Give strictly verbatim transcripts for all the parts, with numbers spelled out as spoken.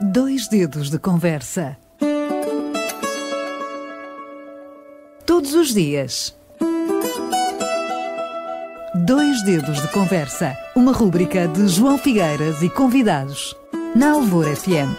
Dois dedos de conversa. Todos os dias. Dois dedos de conversa. Uma rúbrica de João Figueiras e convidados. Na Alvor F M.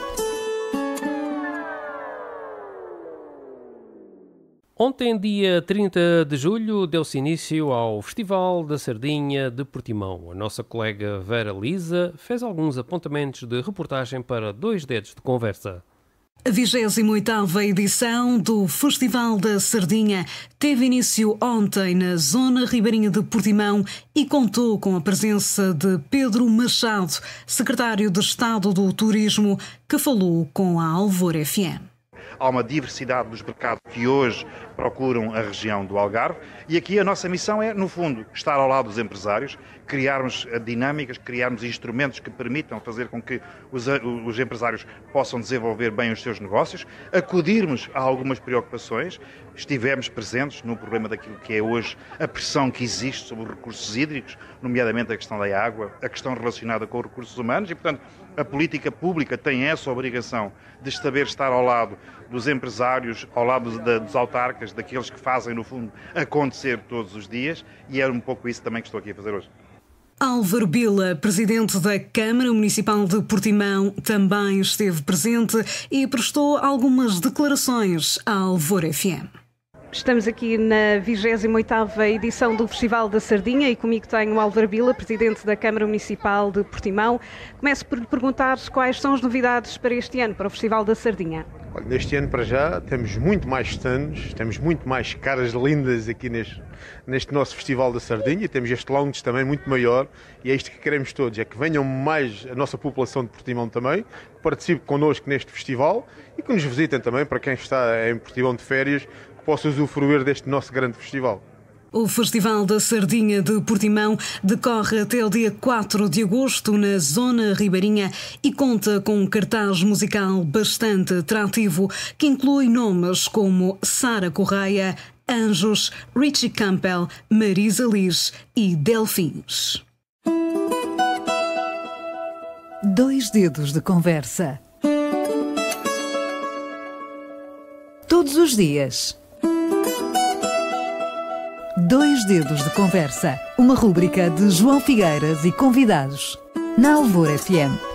Ontem, dia trinta de julho, deu-se início ao Festival da Sardinha de Portimão. A nossa colega Vera Lisa fez alguns apontamentos de reportagem para Dois Dedos de Conversa. A vigésima oitava edição do Festival da Sardinha teve início ontem na zona ribeirinha de Portimão e contou com a presença de Pedro Machado, secretário de Estado do Turismo, que falou com a Alvor F M. Há uma diversidade dos mercados que hoje procuram a região do Algarve e aqui a nossa missão é, no fundo, estar ao lado dos empresários, criarmos dinâmicas, criarmos instrumentos que permitam fazer com que os, os empresários possam desenvolver bem os seus negócios, acudirmos a algumas preocupações, estivemos presentes no problema daquilo que é hoje a pressão que existe sobre os recursos hídricos, nomeadamente a questão da água, a questão relacionada com os recursos humanos e, portanto, a política pública tem essa obrigação de saber estar ao lado dos empresários, ao lado de, dos autarcas, daqueles que fazem, no fundo, acontecer todos os dias, e é um pouco isso também que estou aqui a fazer hoje. Álvaro Bila, presidente da Câmara Municipal de Portimão, também esteve presente e prestou algumas declarações à Alvor F M. Estamos aqui na vigésima oitava edição do Festival da Sardinha e comigo tenho o Álvaro Bila, presidente da Câmara Municipal de Portimão. Começo por lhe perguntar quais são as novidades para este ano, para o Festival da Sardinha. Olha, neste ano, para já, temos muito mais stands, temos muito mais caras lindas aqui neste, neste nosso Festival da Sardinha. Temos este lounge também muito maior e é isto que queremos todos, é que venham mais a nossa população de Portimão também, que participe connosco neste festival e que nos visitem também, para quem está em Portimão de férias, que possa usufruir deste nosso grande festival. O Festival da Sardinha de Portimão decorre até o dia quatro de agosto na zona ribeirinha e conta com um cartaz musical bastante atrativo que inclui nomes como Sara Correia, Anjos, Richie Campbell, Marisa Liz e Delfins. Dois dedos de conversa. Todos os dias. Dois dedos de conversa. Uma rúbrica de João Figueiras e convidados. Na Alvor F M.